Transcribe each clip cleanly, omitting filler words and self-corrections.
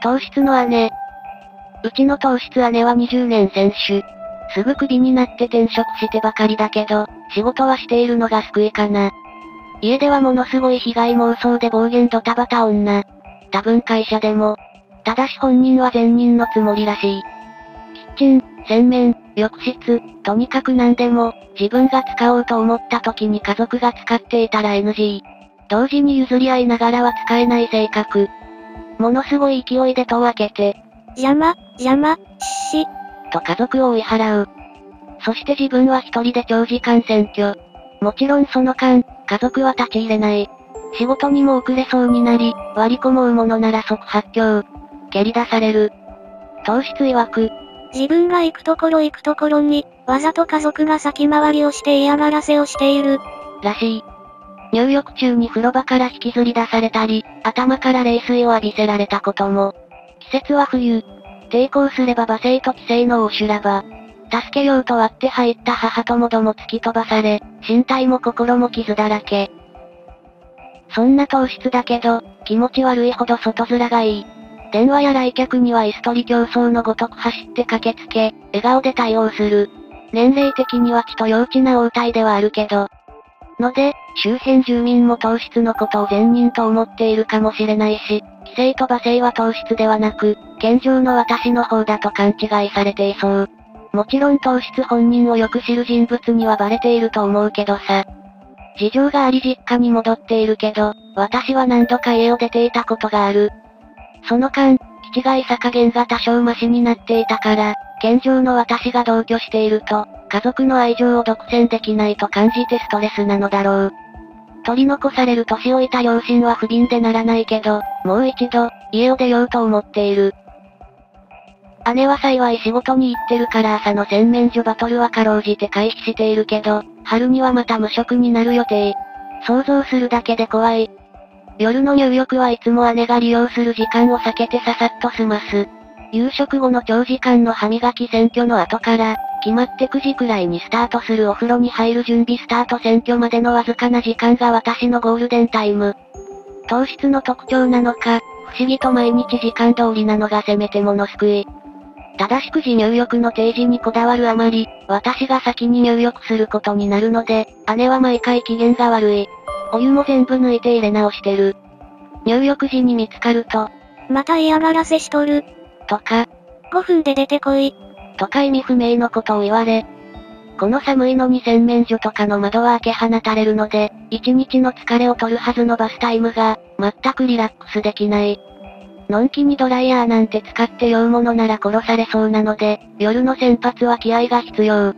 糖質の姉。うちの糖質姉は20年選手。すぐクビになって転職してばかりだけど、仕事はしているのが救いかな。家ではものすごい被害妄想で暴言ドタバタ女。多分会社でも。ただし本人は善人のつもりらしい。キッチン、洗面、浴室、とにかく何でも、自分が使おうと思った時に家族が使っていたら NG。同時に譲り合いながらは使えない性格。ものすごい勢いで戸を開けて、 邪魔、 と家族を追い払う。そして自分は一人で長時間占拠。もちろんその間、家族は立ち入れない。仕事にも遅れそうになり、割り込もうものなら即発狂。蹴り出される。糖質曰く、 自分が行くところに、わざと家族が先回りをして嫌がらせをしている。 らしい。入浴中に風呂場から引きずり出されたり、頭から冷水を浴びせられたことも。季節は冬。抵抗すれば罵声と規制の大修羅場。助けようと割って入った母ともども突き飛ばされ、身体も心も傷だらけ。そんな糖質だけど、気持ち悪いほど外面がいい。電話や来客には椅子取り競争のごとく走って駆けつけ、笑顔で対応する。年齢的にはちと幼稚な応対ではあるけど。ので、周辺住民も糖質のことを善人と思っているかもしれないし、規制と罵声は糖質ではなく、健常の私の方だと勘違いされていそう。もちろん糖質本人をよく知る人物にはバレていると思うけどさ。事情があり実家に戻っているけど、私は何度か家を出ていたことがある。その間、気違いさ加減が多少マシになっていたから、健常の私が同居していると、家族の愛情を独占できないと感じてストレスなのだろう。取り残される年老いた両親は不憫でならないけど、もう一度、家を出ようと思っている。姉は幸い仕事に行ってるから朝の洗面所バトルはかろうじて回避しているけど、春にはまた無職になる予定。想像するだけで怖い。夜の入浴はいつも姉が利用する時間を避けてささっと済ます。夕食後の長時間の歯磨き選挙の後から、決まって9時くらいにスタートするお風呂に入る準備スタート選挙までのわずかな時間が私のゴールデンタイム。糖質の特徴なのか、不思議と毎日時間通りなのがせめてもの救い。ただし9時入浴の定時にこだわるあまり、私が先に入浴することになるので、姉は毎回機嫌が悪い。お湯も全部抜いて入れ直してる。入浴時に見つかると、 また嫌がらせしとる。 とか、 5分で出てこい。 とか意味不明のことを言われ、この寒いのに洗面所とかの窓は開け放たれるので、一日の疲れを取るはずのバスタイムが、全くリラックスできない。のんきにドライヤーなんて使って酔うものなら殺されそうなので、夜の洗髪は気合が必要。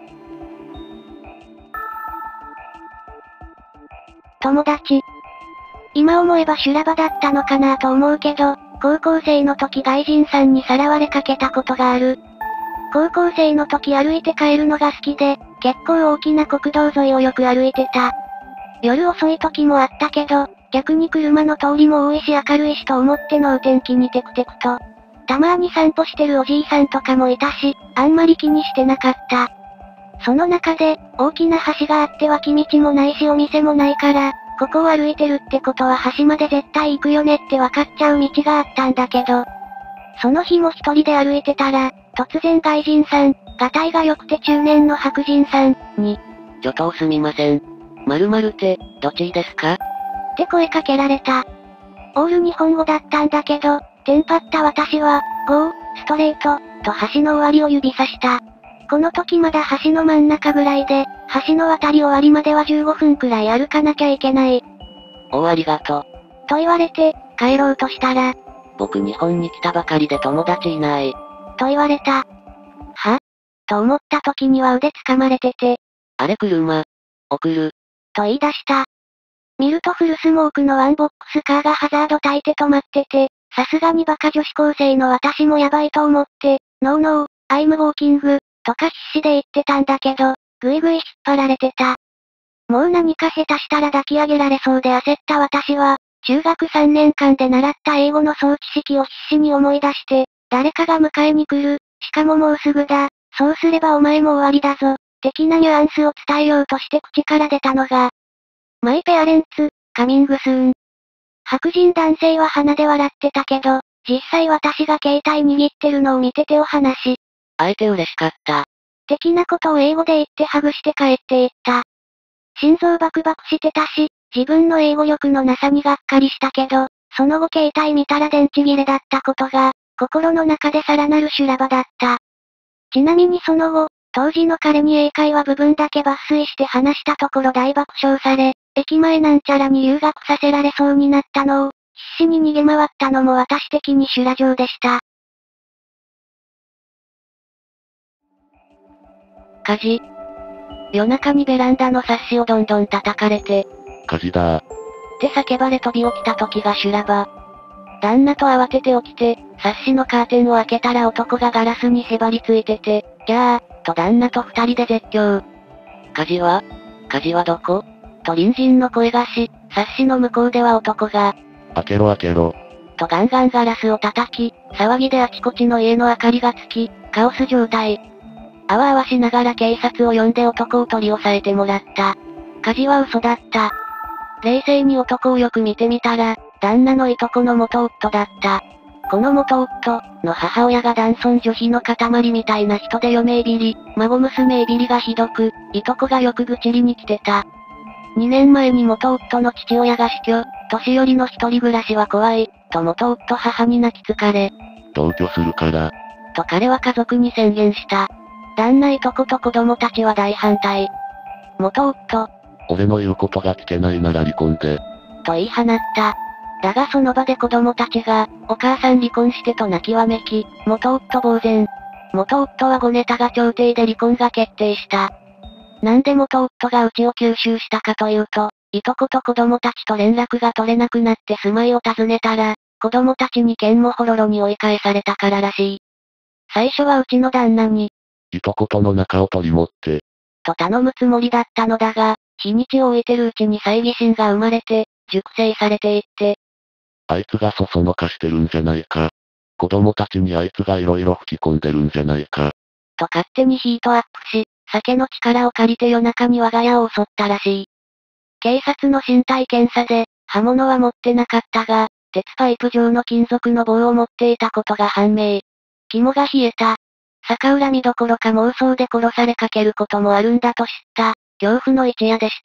友達。今思えば修羅場だったのかなと思うけど、高校生の時外人さんにさらわれかけたことがある。高校生の時歩いて帰るのが好きで、結構大きな国道沿いをよく歩いてた。夜遅い時もあったけど、逆に車の通りも多いし明るいしと思って能天気にテクテクと。たまーに散歩してるおじいさんとかもいたし、あんまり気にしてなかった。その中で、大きな橋があって脇道もないしお店もないから、ここを歩いてるってことは橋まで絶対行くよねって分かっちゃう道があったんだけど、その日も一人で歩いてたら、突然外人さん、がたいが良くて中年の白人さん、に、 ちょっとすみません。〇〇って、どっちですか？ って声かけられた。オール日本語だったんだけど、テンパった私は、ゴー、ストレート、と橋の終わりを指さした。この時まだ橋の真ん中ぐらいで、橋の渡り終わりまでは15分くらい歩かなきゃいけない。 ありがとう。 と言われて、帰ろうとしたら、 僕日本に来たばかりで友達いない。 と言われた。は？と思った時には腕掴まれてて、 あれ車、送る。 と言い出した。見るとフルスモークのワンボックスカーがハザード焚いて止まってて、さすがにバカ女子高生の私もやばいと思って、ノーノー、アイムウォーキング、とか必死で言ってたんだけど、ぐいぐい引っ張られてた。もう何か下手したら抱き上げられそうで焦った私は、中学3年間で習った英語の装置式を必死に思い出して、誰かが迎えに来る、しかももうすぐだ、そうすればお前も終わりだぞ、的なニュアンスを伝えようとして口から出たのが、マイペアレンツ、カミングスーン。白人男性は鼻で笑ってたけど、 実際私が携帯握ってるのを見て手を離し、 会えて嬉しかった。 的なことを英語で言ってハグして帰っていった。心臓バクバクしてたし、自分の英語力のなさにがっかりしたけど、その後携帯見たら電池切れだったことが、心の中でさらなる修羅場だった。ちなみにその後、当時の彼に英会話部分だけ抜粋して話したところ大爆笑され、駅前なんちゃらに留学させられそうになったのを、必死に逃げ回ったのも私的に修羅場でした。 火事。夜中にベランダのサッシをどんどん叩かれて、 火事だー。 って叫ばれ飛び起きた時が修羅場。旦那と慌てて起きて、サッシのカーテンを開けたら男がガラスにへばりついてて、ギャー、と旦那と二人で絶叫。火事はどこと隣人の声がし、サッシの向こうでは男が、 開けろ。 とガンガンガラスを叩き、騒ぎであちこちの家の明かりがつき、カオス状態。あわあわしながら警察を呼んで男を取り押さえてもらった。火事は嘘だった。冷静に男をよく見てみたら、旦那のいとこの元夫だった。この元夫の母親が男尊女卑の塊みたいな人で嫁いびり、孫娘いびりがひどく、いとこがよく愚痴りに来てた。2年前に元夫の父親が死去、年寄りの一人暮らしは怖い、と元夫母に泣きつかれ、 同居するから。 と彼は家族に宣言した。旦那いとこと子供たちは大反対。元夫、 俺の言うことが聞けないなら離婚で。 と言い放った。だがその場で子供たちが、お母さん離婚してと泣きわめき、元夫呆然。元夫はごネタが調停で離婚が決定した。なんで元夫が家を吸収したかというと、いとこと子供たちと連絡が取れなくなって住まいを訪ねたら、子供たちに剣もほろろに追い返されたかららしい。最初はうちの旦那に、 いとことの仲を取り持って、 と頼むつもりだったのだが、日にちを置いてるうちに猜疑心が生まれて、熟成されていって。 あいつがそそのかしてるんじゃないか。子供たちにあいつが色々吹き込んでるんじゃないか。 と勝手にヒートアップし、酒の力を借りて夜中に我が家を襲ったらしい。警察の身体検査で、刃物は持ってなかったが、鉄パイプ状の金属の棒を持っていたことが判明。肝が冷えた。逆恨みどころか妄想で殺されかけることもあるんだと知った、恐怖の一夜でした。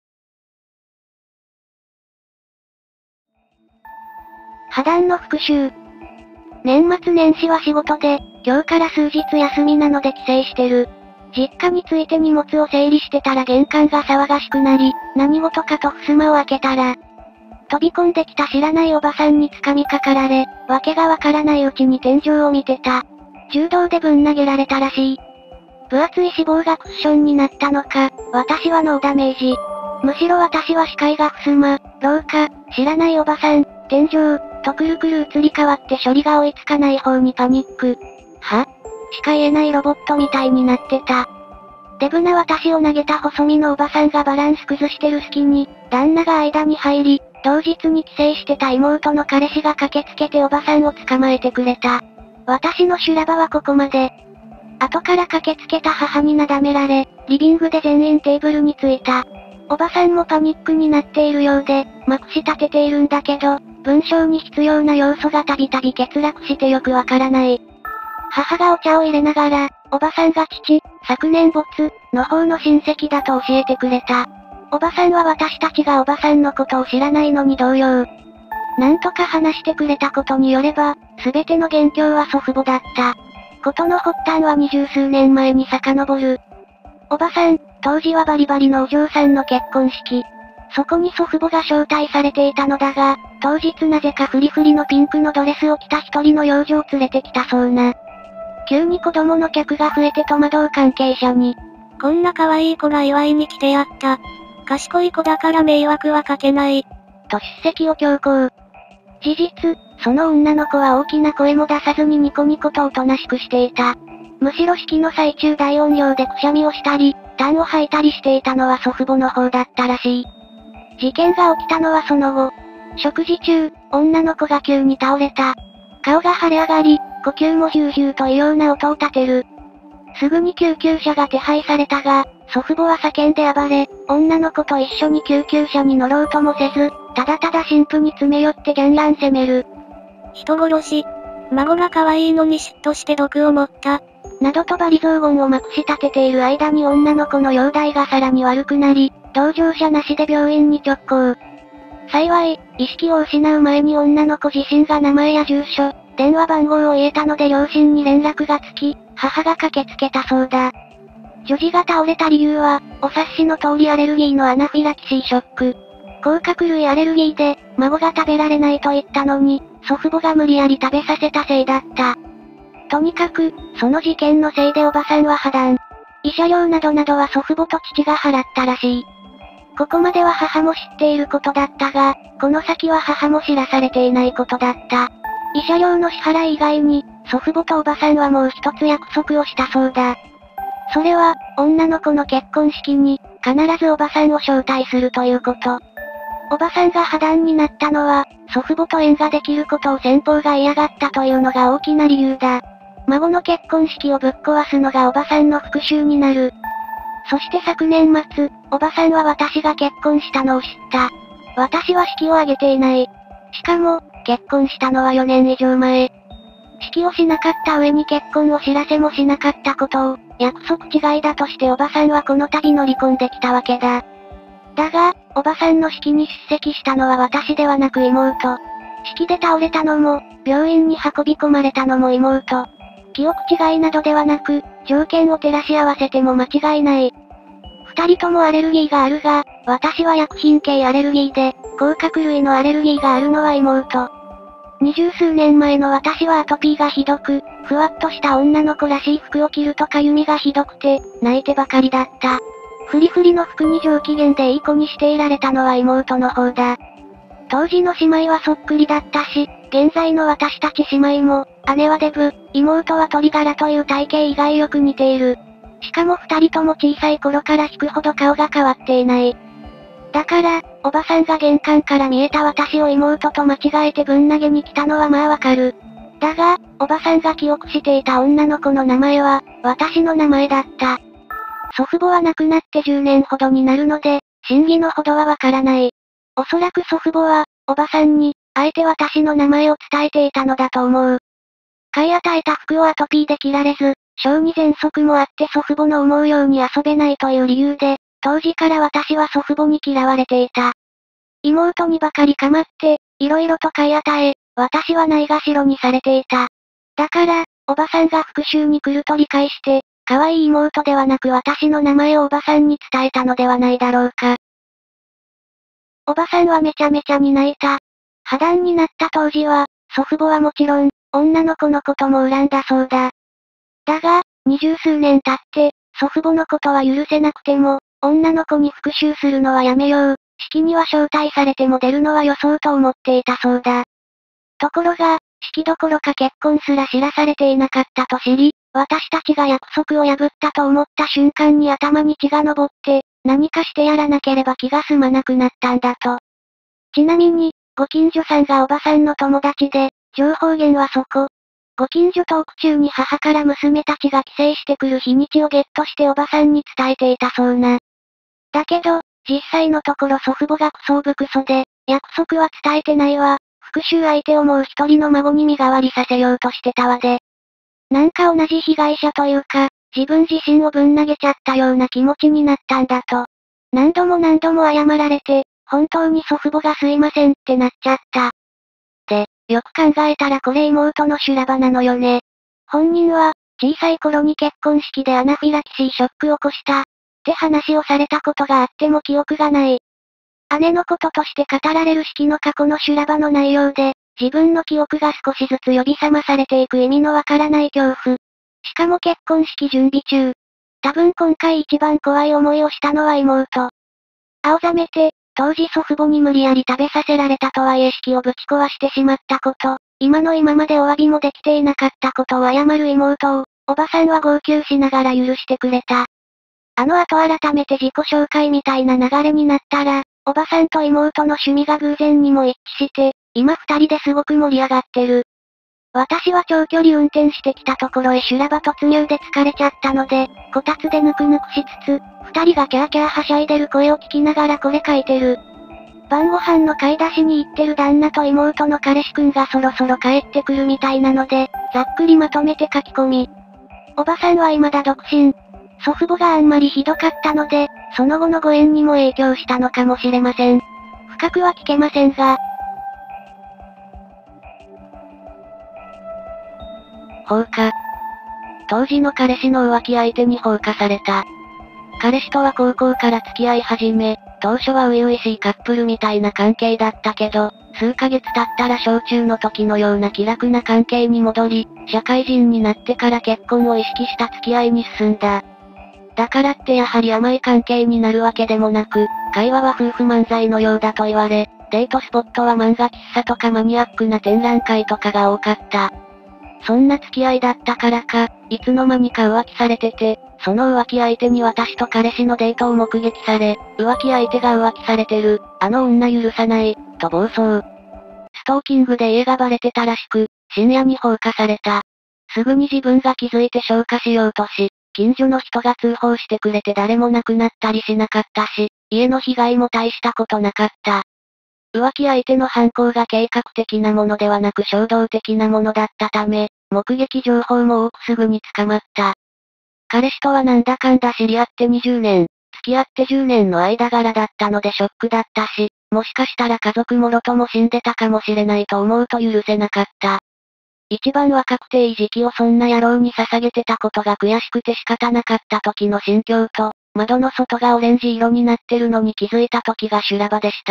破談の復讐。年末年始は仕事で、今日から数日休みなので帰省してる。実家について荷物を整理してたら玄関が騒がしくなり、何事かと襖を開けたら、飛び込んできた知らないおばさんに掴みかかられ、わけがわからないうちに天井を見てた。柔道でぶん投げられたらしい。分厚い脂肪がクッションになったのか、私はノーダメージ。むしろ私は視界が襖、廊下、知らないおばさん、天井、とくるくる移り変わって処理が追いつかない方にパニック。は？しか言えないロボットみたいになってた。デブな私を投げた細身のおばさんがバランス崩してる隙に、旦那が間に入り、同日に帰省してた妹の彼氏が駆けつけておばさんを捕まえてくれた。私の修羅場はここまで。後から駆けつけた母になだめられ、リビングで全員テーブルについた。おばさんもパニックになっているようで、まくし立てているんだけど、文章に必要な要素がたびたび欠落してよくわからない。母がお茶を入れながら、おばさんが父、昨年没、の方の親戚だと教えてくれた。おばさんは私たちがおばさんのことを知らないのに動揺。なんとか話してくれたことによれば、すべての元凶は祖父母だった。ことの発端は20数年前に遡る。おばさん、当時はバリバリのお嬢さんの結婚式。そこに祖父母が招待されていたのだが、当日なぜかフリフリのピンクのドレスを着た一人の幼女を連れてきたそうな。急に子供の客が増えて戸惑う関係者に、 こんな可愛い子が祝いに来てやった。賢い子だから迷惑はかけない。 と出席を強行。事実、その女の子は大きな声も出さずにニコニコとおとなしくしていた。むしろ式の最中大音量でくしゃみをしたり、痰を吐いたりしていたのは祖父母の方だったらしい。事件が起きたのはその後。食事中、女の子が急に倒れた。顔が腫れ上がり、呼吸もヒューヒューと異様な音を立てる。すぐに救急車が手配されたが、祖父母は叫んで暴れ、女の子と一緒に救急車に乗ろうともせず、ただただ神父に詰め寄ってギャンラン責める。 人殺し。孫が可愛いのに嫉妬して毒を持った。 などと罵詈雑言をまくし立てている間に女の子の容体がさらに悪くなり、同乗者なしで病院に直行。幸い、意識を失う前に女の子自身が名前や住所、電話番号を言えたので両親に連絡がつき、母が駆けつけたそうだ。女児が倒れた理由は、お察しの通りアレルギーのアナフィラキシーショック。甲殻類アレルギーで、孫が食べられないと言ったのに、祖父母が無理やり食べさせたせいだった。とにかく、その事件のせいでおばさんは破談。慰謝料などは祖父母と父が払ったらしい。ここまでは母も知っていることだったが、この先は母も知らされていないことだった。慰謝料の支払い以外に、祖父母とおばさんはもう一つ約束をしたそうだ。それは、女の子の結婚式に、必ずおばさんを招待するということ。おばさんが破談になったのは、祖父母と縁ができることを先方が嫌がったというのが大きな理由だ。孫の結婚式をぶっ壊すのがおばさんの復讐になる。そして昨年末、おばさんは私が結婚したのを知った。私は式を挙げていない。しかも、結婚したのは4年以上前。式をしなかった上に結婚を知らせもしなかったことを、約束違いだとしておばさんはこの度乗り込んできたわけだ。だが、おばさんの式に出席したのは私ではなく妹。式で倒れたのも、病院に運び込まれたのも妹。記憶違いなどではなく、条件を照らし合わせても間違いない。二人ともアレルギーがあるが、私は薬品系アレルギーで、甲殻類のアレルギーがあるのは妹。20数年前の私はアトピーがひどく、ふわっとした女の子らしい服を着るとかゆみがひどくて、泣いてばかりだった。フリフリの服に上機嫌でいい子にしていられたのは妹の方だ。当時の姉妹はそっくりだったし、現在の私たち姉妹も、姉はデブ、妹は鳥柄という体型以外よく似ている。しかも二人とも小さい頃から引くほど顔が変わっていない。だから、おばさんが玄関から見えた私を妹と間違えてぶん投げに来たのはまあわかる。だが、おばさんが記憶していた女の子の名前は、私の名前だった。祖父母は亡くなって10年ほどになるので、真偽のほどはわからない。おそらく祖父母は、おばさんに、あえて私の名前を伝えていたのだと思う。買い与えた服をアトピーで着られず、小児喘息もあって祖父母の思うように遊べないという理由で、当時から私は祖父母に嫌われていた。妹にばかり構って、いろいろと買い与え、私はないがしろにされていた。だから、おばさんが復讐に来ると理解して、可愛い妹ではなく私の名前をおばさんに伝えたのではないだろうか。おばさんはめちゃめちゃに泣いた。破談になった当時は、祖父母はもちろん、女の子のことも恨んだそうだ。だが、20数年経って、祖父母のことは許せなくても、女の子に復讐するのはやめよう。式には招待されても出るのは予想と思っていたそうだ。ところが、式どころか結婚すら知らされていなかったと知り、私たちが約束を破ったと思った瞬間に頭に血が上って、何かしてやらなければ気が済まなくなったんだと。ちなみに、ご近所さんがおばさんの友達で、情報源はそこ。ご近所トーク中に母から娘たちが帰省してくる日にちをゲットしておばさんに伝えていたそうな。だけど、実際のところ祖父母がクソオブクソで、約束は伝えてないわ。復讐相手をもう一人の孫に身代わりさせようとしてたわで。なんか同じ被害者というか、自分自身をぶん投げちゃったような気持ちになったんだと。何度も謝られて、本当に祖父母がすいませんってなっちゃった。で、よく考えたらこれ妹の修羅場なのよね。本人は、小さい頃に結婚式でアナフィラキシーショックを起こした。って話をされたことがあっても記憶がない。姉のこととして語られる式の過去の修羅場の内容で、自分の記憶が少しずつ呼び覚まされていく意味のわからない恐怖。しかも結婚式準備中。多分今回一番怖い思いをしたのは妹。青ざめて、当時祖父母に無理やり食べさせられたとはいえ式をぶち壊してしまったこと、今の今までお詫びもできていなかったことを謝る妹を、おばさんは号泣しながら許してくれた。あの後改めて自己紹介みたいな流れになったら、おばさんと妹の趣味が偶然にも一致して、今二人ですごく盛り上がってる。私は長距離運転してきたところへ修羅場突入で疲れちゃったので、こたつでぬくぬくしつつ、二人がキャーキャーはしゃいでる声を聞きながらこれ書いてる。 晩ご飯の買い出しに行ってる旦那と妹の彼氏くんがそろそろ帰ってくるみたいなので、ざっくりまとめて書き込み。おばさんは未だ独身。祖父母があんまりひどかったので、その後のご縁にも影響したのかもしれません。深くは聞けませんが。 放火。当時の彼氏の浮気相手に放火された。彼氏とは高校から付き合い始め、当初は初々しいカップルみたいな関係だったけど、数ヶ月経ったら小中の時のような気楽な関係に戻り、社会人になってから結婚を意識した付き合いに進んだ。だからってやはり甘い関係になるわけでもなく、会話は夫婦漫才のようだと言われ、デートスポットは漫画喫茶とかマニアックな展覧会とかが多かった。そんな付き合いだったからか、いつの間にか浮気されてて、その浮気相手に私と彼氏のデートを目撃され、浮気相手が浮気されてる、あの女許さない、と暴走。ストーキングで家がバレてたらしく、深夜に放火された。すぐに自分が気づいて消火しようとし、近所の人が通報してくれて誰も亡くなったりしなかったし、家の被害も大したことなかった。浮気相手の犯行が計画的なものではなく衝動的なものだったため、目撃情報も多くすぐに捕まった。彼氏とはなんだかんだ知り合って20年、付き合って10年の間柄だったのでショックだったし、もしかしたら家族もろとも死んでたかもしれないと思うと許せなかった。一番若くていい時期をそんな野郎に捧げてたことが悔しくて仕方なかった時の心境と、窓の外がオレンジ色になってるのに気づいた時が修羅場でした。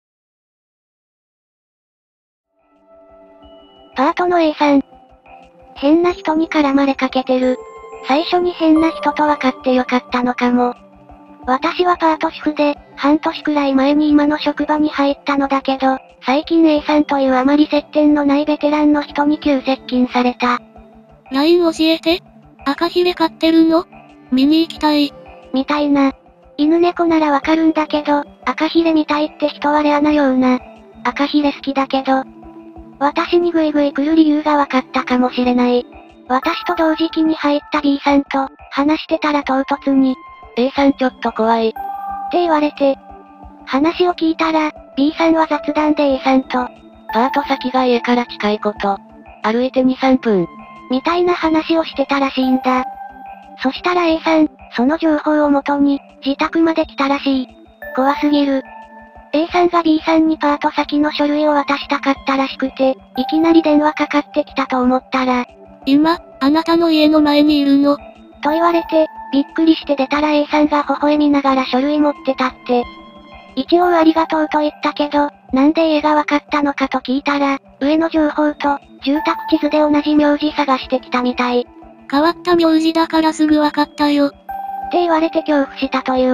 パートの A さん。変な人に絡まれかけてる。最初に変な人と分かってよかったのかも。私はパート主婦で、半年くらい前に今の職場に入ったのだけど、最近 A さんというあまり接点のないベテランの人に急接近された。 LINE 教えて。赤ひれ飼ってるの？見に行きたい。 みたいな。犬猫ならわかるんだけど、赤ひれみたいって人はレアなような。赤ひれ好きだけど。私にグイグイ来る理由がわかったかもしれない。私と同時期に入った B さんと、話してたら唐突に、 A さんちょっと怖い。って言われて。話を聞いたら、B さんは雑談で A さんと、 パート先が家から近いこと。歩いて2、3分。 みたいな話をしてたらしいんだ。そしたら A さん、その情報をもとに、自宅まで来たらしい。怖すぎる。A さんが B さんにパート先の書類を渡したかったらしくて、いきなり電話かかってきたと思ったら、 今、あなたの家の前にいるの。 と言われて、びっくりして出たら A さんが微笑みながら書類持ってたって。一応ありがとうと言ったけど、なんで家がわかったのかと聞いたら、上の情報と、住宅地図で同じ名字探してきたみたい。 変わった名字だからすぐわかったよ。 って言われて恐怖したという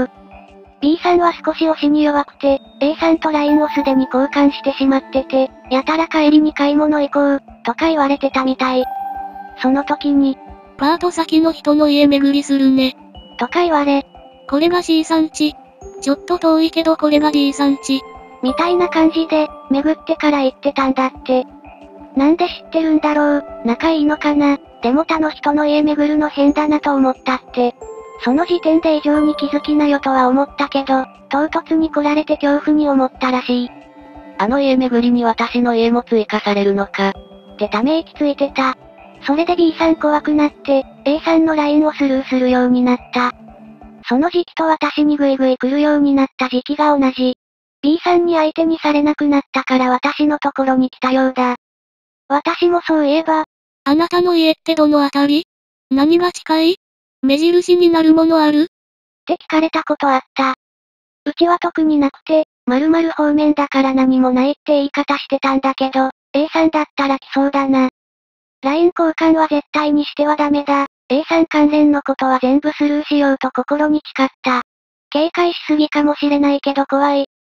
。B さんは少し押しに弱くて、A さんと LINE をすでに交換してしまってて、やたら帰りに買い物行こう、とか言われてたみたい。その時に、 パート先の人の家巡りするね。 とか言われ、 これが C さん家。ちょっと遠いけどこれが D さん家。 みたいな感じで、巡ってから行ってたんだって。なんで知ってるんだろう、仲いいのかな、でも他の人の家巡るの変だなと思ったって。その時点で異常に気づきなよとは思ったけど、唐突に来られて恐怖に思ったらしい。 あの家巡りに私の家も追加されるのか。 ってため息ついてた。それで B さん怖くなって、A さんの LINE をスルーするようになった。その時期と私にグイグイ来るようになった時期が同じ。B さんに相手にされなくなったから私のところに来たようだ。私もそういえば。 あなたの家ってどのあたり？何が近い？目印になるものある？ って聞かれたことあった。うちは特になくて、〇〇方面だから何もないって言い方してたんだけど、A さんだったら来そうだな。LINE 交換は絶対にしてはダメだ。A さん関連のことは全部スルーしようと心に誓った。警戒しすぎかもしれないけど怖い。